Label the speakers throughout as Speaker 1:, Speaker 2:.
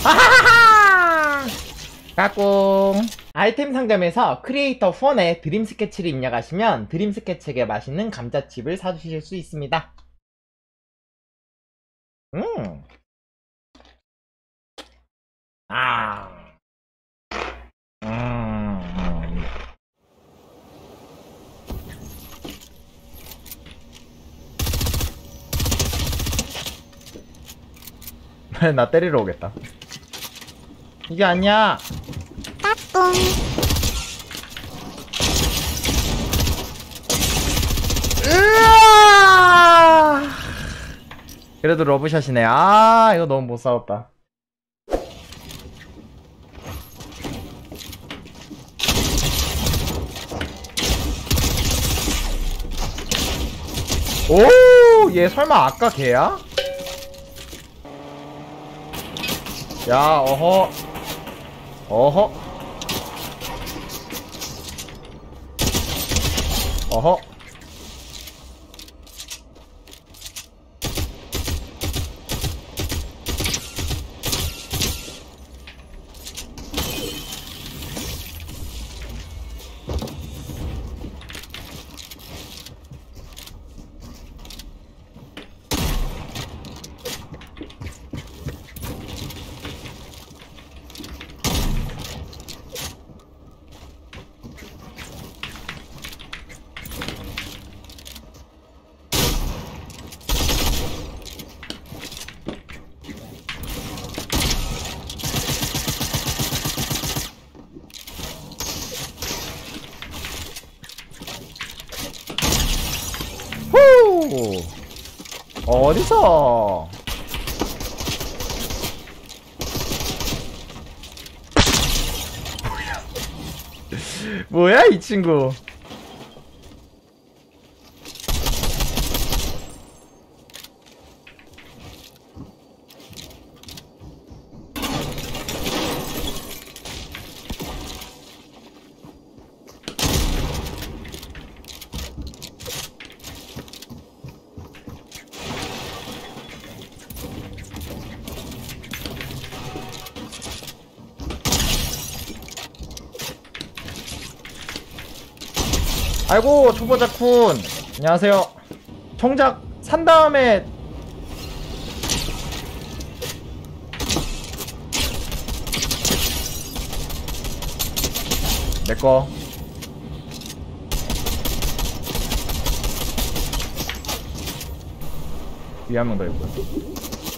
Speaker 1: 아하하! 까꿍. 아이템 상점에서 크리에이터 폰에 드림 스케치를 입력하시면 드림 스케치에게 맛있는 감자칩을 사주실 수 있습니다. 아. 나 때리러 오겠다. 이게 아니야.
Speaker 2: 까꿍.
Speaker 1: 으아! 그래도 러브샷이네. 아, 이거 너무 못 싸웠다. 오, 얘 설마 아까 걔야? 야, 어허. 어허. 어허. 후! 어디서? 뭐야 이 친구? 아이고 초보자쿤 안녕하세요. 정작 산 다음에 내꺼 위에 한 명 더 있고.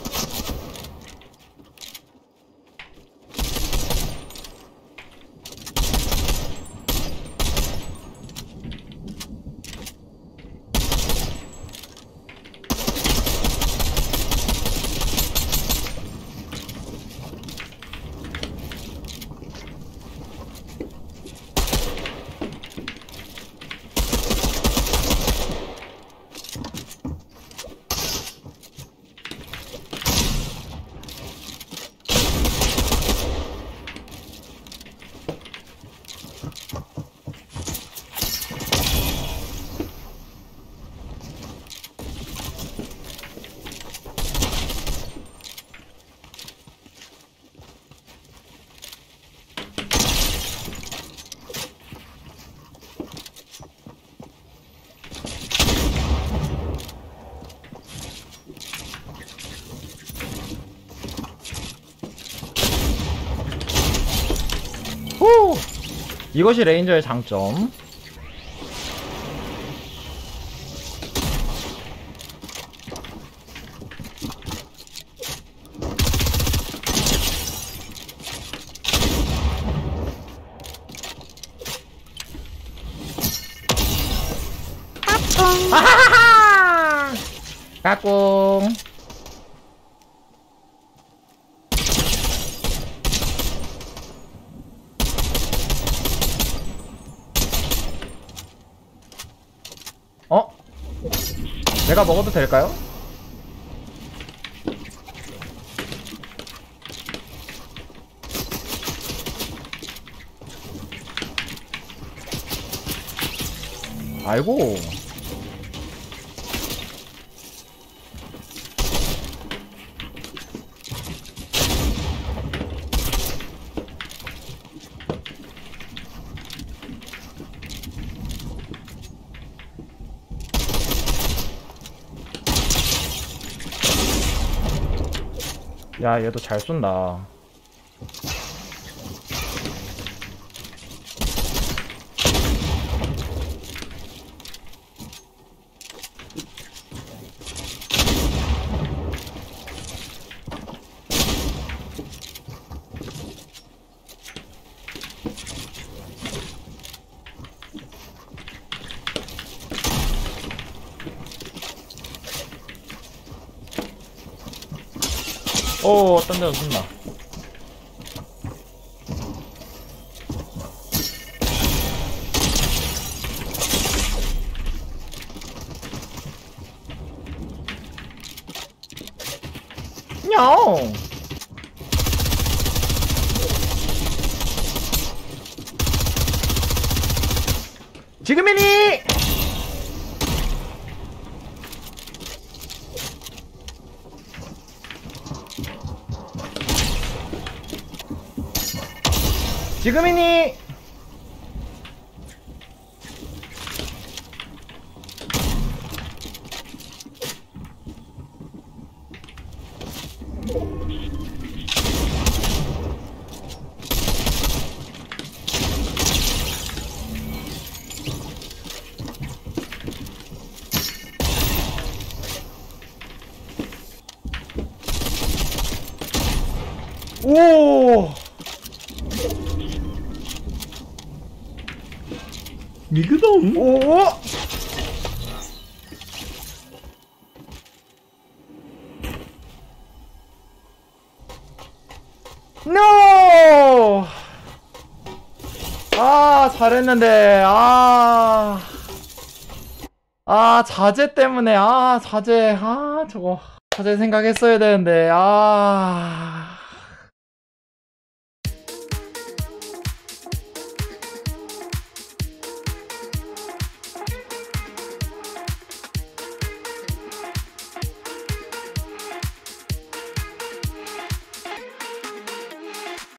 Speaker 1: 후! 이것이 레인저의 장점.
Speaker 2: 까꿍.
Speaker 1: 아하하! 까꿍. 어? 내가 먹어도 될까요? 아이고. 야, 얘도 잘 쏜다. 오, 딴 데로 쏜다. 냥! 지금이니! 지금이니! 오! 미그동? 오! 노! 아, 잘했는데. 자제 때문에. 자제. 저거. 자제 생각했어야 되는데.